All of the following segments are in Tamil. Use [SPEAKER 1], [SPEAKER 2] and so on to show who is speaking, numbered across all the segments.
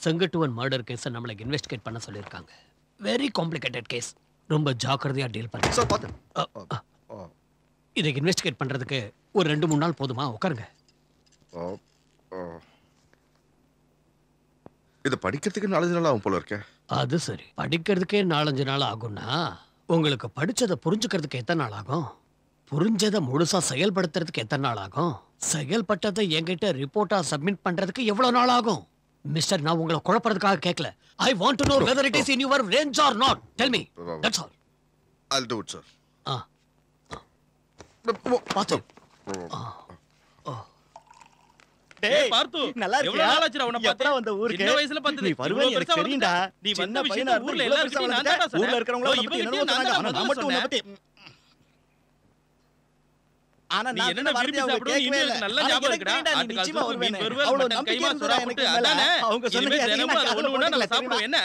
[SPEAKER 1] செங்கட்டுவன் மர்டர் கேஸை நம்மளை இன்வெஸ்டிகேட் பண்ண சொல்லியிருக்காங்க. Very complicated case. ரொம்ப ஜாக்கிரதையா டீல் பண்ணு.
[SPEAKER 2] சார் பாத்து.
[SPEAKER 1] இதை இன்வெஸ்டிகேட் பண்றதுக்கு ஒரு 2-3 நாள் போதுமா? உட்காருங்க.
[SPEAKER 2] இது படிக்கிறதுக்கு 4 நாள் ஆகும் போல இருக்கே.
[SPEAKER 1] அது சரி, படிக்கிறதுக்கே 4-5 நாள் ஆகும்னா உங்களுக்கு படிச்சதை புரிஞ்சுக்கிறதுக்கு எத்தனை நாள் ஆகும்? புரிஞ்சதை முழுசா செயல்படுத்துறதுக்கு எத்தனை நாள் ஆகும்? செயல்பட்டதை என்கிட்ட ரிப்போர்ட்டா சப்மிட் பண்றதுக்கு எவ்வளவு நாள் ஆகும்? மிஸ்டர், நான் உங்களை குழப்பறதுக்காக கேட்கல. I want to know whether it is in your range or not. Tell me. That's all.
[SPEAKER 2] I'll do it, sir.
[SPEAKER 1] பாத்து.
[SPEAKER 3] டேய் பார்த்து, நல்லா இருக்கியா? எவ்வளவு நாள் ஆச்சுடா உன்னை பார்த்து?
[SPEAKER 4] எப்படா வந்த ஊருக்கு?
[SPEAKER 3] சின்ன வயசுல பார்த்தது.
[SPEAKER 4] நீ வருவே எனக்கு தெரியும்டா.
[SPEAKER 3] நீ
[SPEAKER 4] சின்ன
[SPEAKER 3] வந்த
[SPEAKER 4] பையனா
[SPEAKER 3] விஷயம் ஊர்ல எல்லாரும் நான் தான்டா சொன்னேன்.
[SPEAKER 4] ஊர்ல இருக்கறவங்க பத்தி என்னமோ சொன்னாங்க. ஆனா நான் மட்டும் உன்னை பத்தி ஆனா
[SPEAKER 3] நீ
[SPEAKER 4] நான்
[SPEAKER 3] என்ன விரும்பி சாப்பிடுற நீ எனக்கு நல்ல ஞாபகம் இருக்குடா.
[SPEAKER 4] நீ நிச்சயமா வருவே.
[SPEAKER 3] வருவே
[SPEAKER 4] அவ்வளவு
[SPEAKER 3] மட்டன்
[SPEAKER 4] நம்பிக்கை
[SPEAKER 3] கைமா
[SPEAKER 4] இருந்தா
[SPEAKER 3] சோறா
[SPEAKER 4] எனக்கு
[SPEAKER 3] போட்டு
[SPEAKER 4] மேல
[SPEAKER 3] அதானே
[SPEAKER 4] அவங்க சொன்னது
[SPEAKER 3] தினமும் அதை ஒண்ணு ஒண்ணா நம்ம சாப்பிடுவோம். என்ன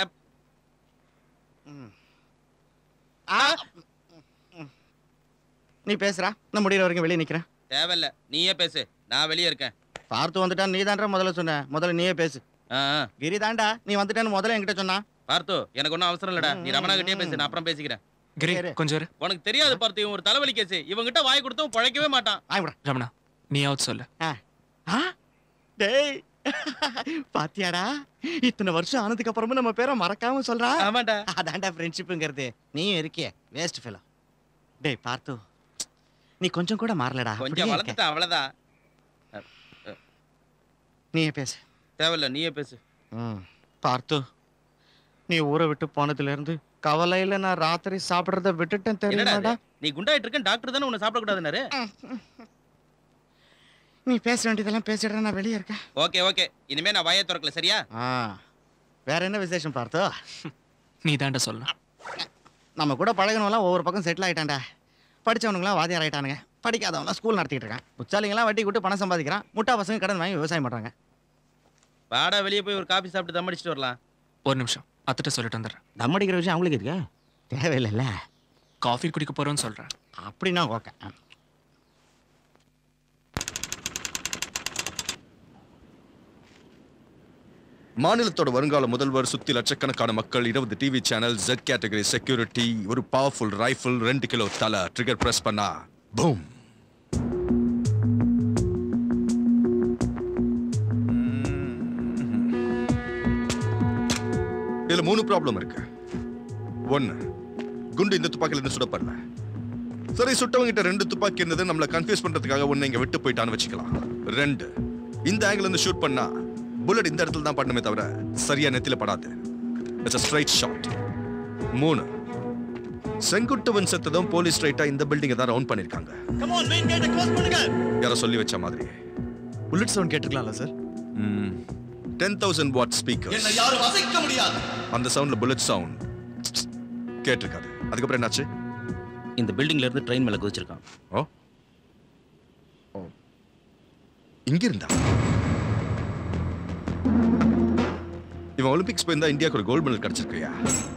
[SPEAKER 4] நீ பேசுறா, நான் முடியற வரைக்கும் வெளிய நிக்கிறேன்.
[SPEAKER 3] தேவையில்ல, நீயே பேசு, நான் வெளியே இருக்கேன்.
[SPEAKER 4] பார்த்து வந்துட்டா நீ தான்டா முதல்ல சொன்ன. முதல்ல நீயே பேசு. கிரி தான்டா நீ வந்துட்டேன்னு முதல்ல என்கிட்ட சொன்னா.
[SPEAKER 3] பார்த்து, எனக்கு ஒன்றும் அவசரம் இல்லடா. நீ ரமணா கிட்டே பேசு, நான் அப்புறம் பேசிக்கிறேன்.
[SPEAKER 5] கிரி கொஞ்சம் இரு.
[SPEAKER 3] உனக்கு தெரியாது பார்த்து, இவன் ஒரு தலைவலி கேஸ். இவங்கிட்ட வாய் கொடுத்தும் பழைக்கவே மாட்டான்.
[SPEAKER 5] ரமணா, நீயாவது சொல்லு.
[SPEAKER 4] டேய் பாத்தியாடா, இத்தனை வருஷம் ஆனதுக்கு அப்புறமும் நம்ம பேரை மறக்காம சொல்றா.
[SPEAKER 3] ஆமாடா,
[SPEAKER 4] அதான்டா ஃப்ரெண்ட்ஷிப்புங்கிறது. நீயும் இருக்கியே வேஸ்ட் ஃபெலோ. டேய் பார்த்து, நீ கொஞ்சம் கூட மாறலடா.
[SPEAKER 3] கொஞ்சம் வளர்ந்துட்ட, அவ்வளவுதான்.
[SPEAKER 4] நீயே பேசு.
[SPEAKER 3] தேவையில்ல, நீயே பேசு.
[SPEAKER 4] பார்த்து, நீ ஊரை விட்டு போனதுல இருந்து கவலையில நான் ராத்திரி சாப்பிடுறத விட்டுட்டேன் தெரியுமாடா.
[SPEAKER 3] நீ குண்டாயிட்டு இருக்க, டாக்டர் தானே உன்னை சாப்பிடக்கூடாதுன்னாரு.
[SPEAKER 4] நீ பேச வேண்டியதெல்லாம் பேசிடுற, நான் வெளியே இருக்கேன்.
[SPEAKER 3] ஓகே ஓகே, இனிமே நான் வாயை திறக்கல, சரியா?
[SPEAKER 4] வேற என்ன விசேஷம் பார்த்தோ?
[SPEAKER 5] நீ தாண்டா சொல்லணும்.
[SPEAKER 4] நம்ம கூட பழகினவெல்லாம் ஒவ்வொரு பக்கம் செட்டில் ஆயிட்டான்டா. படிச்சவனுங்களாம் வாதியார் ஆயிட்டானுங்க. படிக்காதவங்களாம் ஸ்கூல் நடத்திட்டு இருக்கான். உச்சாலிங்கெல்லாம் வட்டி விட்டு பணம் சம்பாதிக்கிறான். முட்டா பசங்க கடன் வாங்கி விவசாயம் பண்றாங்க.
[SPEAKER 3] வாடா வெளியே போய் ஒரு காபி சாப்பிட்டு தம் அடிச்சுட்டு வரலாம்.
[SPEAKER 5] ஒரு நிமிஷம், அத்திட்ட சொல்லிட்டு வந்துடுறேன்.
[SPEAKER 4] தம் அடிக்கிற விஷயம் அவங்களுக்கு இருக்கு, தேவையில்லைல்ல.
[SPEAKER 5] காஃபி குடிக்க போறோம்னு சொல்றேன்.
[SPEAKER 4] அப்படின்னா ஓகே.
[SPEAKER 2] மாநிலத்தோட வருங்கால முதல்வர், சுத்தி லட்சக்கணக்கான மக்கள், 20 TV channel, Z category security, ஒரு பவர்ஃபுல் ரைஃபிள், 2 கிலோ தலை, ட்ரிகர் பிரஸ் பண்ணா பூம். இதுல 3 ப்ராப்ளம் இருக்கு. 1, குண்டு இந்த துப்பாக்கில இருந்து சுடப்படல. சரி, சுட்டவங்கிட்ட 2 துப்பாக்கி இருந்தது, நம்மள கன்ஃபியூஸ் பண்றதுக்காக ஒன்னு இங்க விட்டு போயிட்டான்னு வச்சுக்கலாம். 2, இந்த ஆங்கிள் இருந்து ஷூட் பண்ணா புல்லட் இந்த இடத்துல தான் படணுமே தவிர சரியா நெத்தில படாது. It's a straight shot. 3, Senguttuvan செத்ததும் போலீஸ் ஸ்ட்ரைட்டா இந்த பில்டிங்கை தான் ரவுண்ட் பண்ணிருக்காங்க.
[SPEAKER 4] கம் ஆன், மெயின் கேட்ட க்ளோஸ் பண்ணுங்க.
[SPEAKER 2] யாரோ சொல்லி வச்ச மாதிரி.
[SPEAKER 6] புல்லட் சவுண்ட் கேட்டுக்கலாம்ல சார்?
[SPEAKER 2] 10,000 watt speaker.
[SPEAKER 4] என்ன யாரும் அசைக்க முடியாது.
[SPEAKER 2] அந்த சவுண்ட்ல புல்லட் சவுண்ட் கேட்டிருக்காது. அதுக்கப்புறம் என்னாச்சு?
[SPEAKER 3] இந்த பில்டிங்ல இருந்து ட்ரெயின் மேல குதிச்சிருக்கான்.
[SPEAKER 2] இங்க இருந்தா இவன் ஒலிம்பிக்ஸ் போயிருந்தா இந்தியாவுக்கு ஒரு கோல்டு மெடல் கிடைச்சிருக்கியா?